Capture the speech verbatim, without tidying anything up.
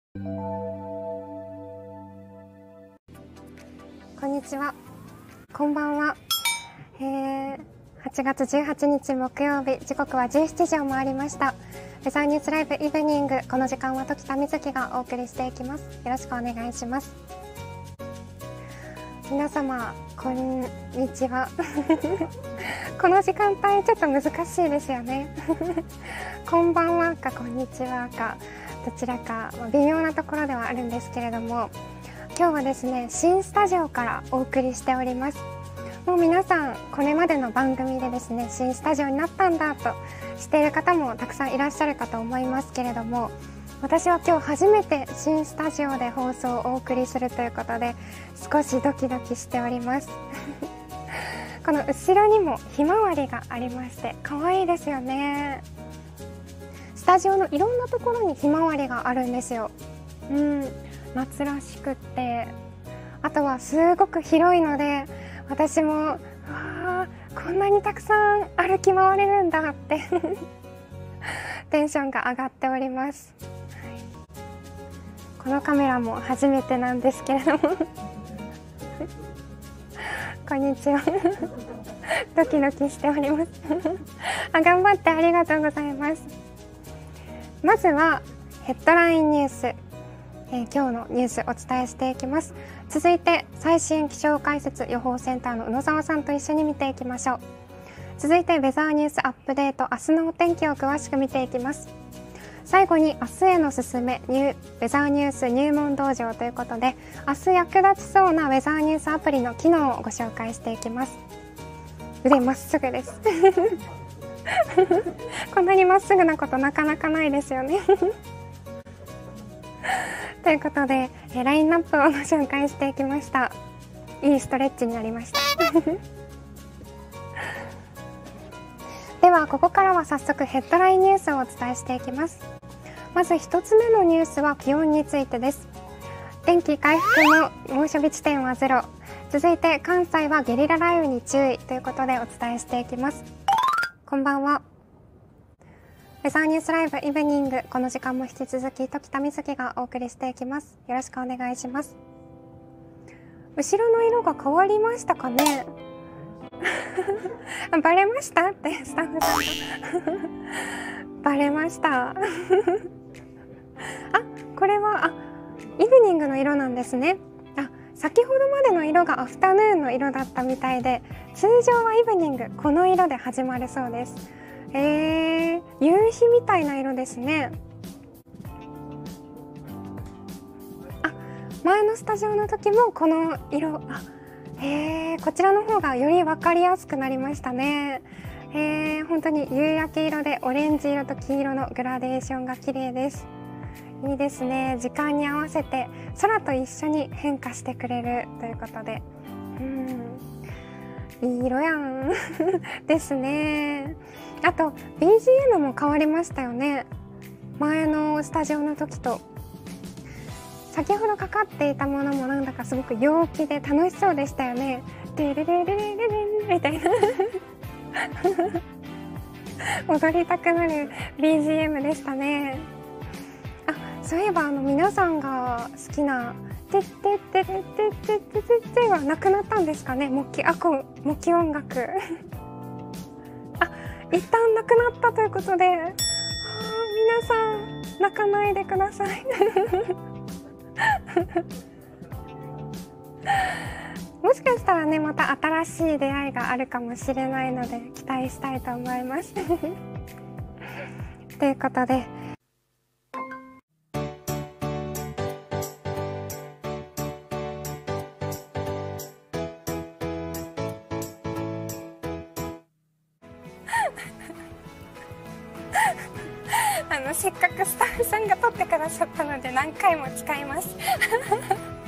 こんにちは、こんばんは。えー、はちがつじゅうはちにち木曜日、時刻はじゅうしちじを回りました。ウェザーニュースライブイブニング、この時間は時田瑞希がお送りしていきます。よろしくお願いします。皆様こんにちは。この時間帯ちょっと難しいですよね。こんばんはかこんにちはかどちらか微妙なところではあるんですけれども、今日はですね、新スタジオからお送りしております。もう皆さんこれまでの番組でですね、新スタジオになったんだと知っている方もたくさんいらっしゃるかと思いますけれども、私は今日初めて新スタジオで放送をお送りするということで、少しドキドキしております。この後ろにもひまわりがありまして可愛いですよね。スタジオのいろんなところにひまわりがあるんですよ。うん、夏らしくって、あとはすごく広いので、私もわあこんなにたくさん歩き回れるんだってテンションが上がっております。このカメラも初めてなんですけれどもこんにちは。ドキドキしておりますあ、頑張ってありがとうございます。まずはヘッドラインニュース、えー、今日のニュースお伝えしていきます。続いて最新気象解説予報センターの宇野沢さんと一緒に見ていきましょう。続いてウェザーニュースアップデート、明日のお天気を詳しく見ていきます。最後に明日へのすすめ、ニューウェザーニュース入門道場ということで、明日役立ちそうなウェザーニュースアプリの機能をご紹介していきます。腕まっすぐですこんなにまっすぐなことなかなかないですよねということで、えラインナップをご紹介していきました。いいストレッチになりましたではここからは早速ヘッドラインニュースをお伝えしていきます。まずひとつめのニュースは気温についてです。天気回復の猛暑日地点はゼロ。続いて関西はゲリラ雷雨に注意ということでお伝えしていきます。こんばんは。ウェザーニュースライブイブニング、この時間も引き続き時田瑞希がお送りしていきます。よろしくお願いします。後ろの色が変わりましたかねバレましたってスタッフさんバレましたあ、これはあイブニングの色なんですね。あ、先ほどまでの色がアフタヌーンの色だったみたいで、通常はイブニングこの色で始まるそうです。えー、夕日みたいな色ですね。あ、前のスタジオの時もこの色、あ、へー、こちらの方がより分かりやすくなりましたね。へー、本当に夕焼け色でオレンジ色と黄色のグラデーションが綺麗です。いいですね。時間に合わせて空と一緒に変化してくれるということで、うん、いい色やんですね。あと ビージーエム も変わりましたよね。前のスタジオの時と先ほどかかっていたものもなんだかすごく陽気で楽しそうでしたよね。デレレレレレレレみたいな踊りたくなる ビージーエム でしたね。あ、そういえばあの皆さんが好きな「てってってってってってって」はなくなったんですかね。模擬あこ模擬音楽あ、一旦なくなったということで、あ、皆さん泣かないでくださいもしかしたらね、また新しい出会いがあるかもしれないので期待したいと思いますということで、あのせっかくスタッフさんが撮ってくださったので何回も使います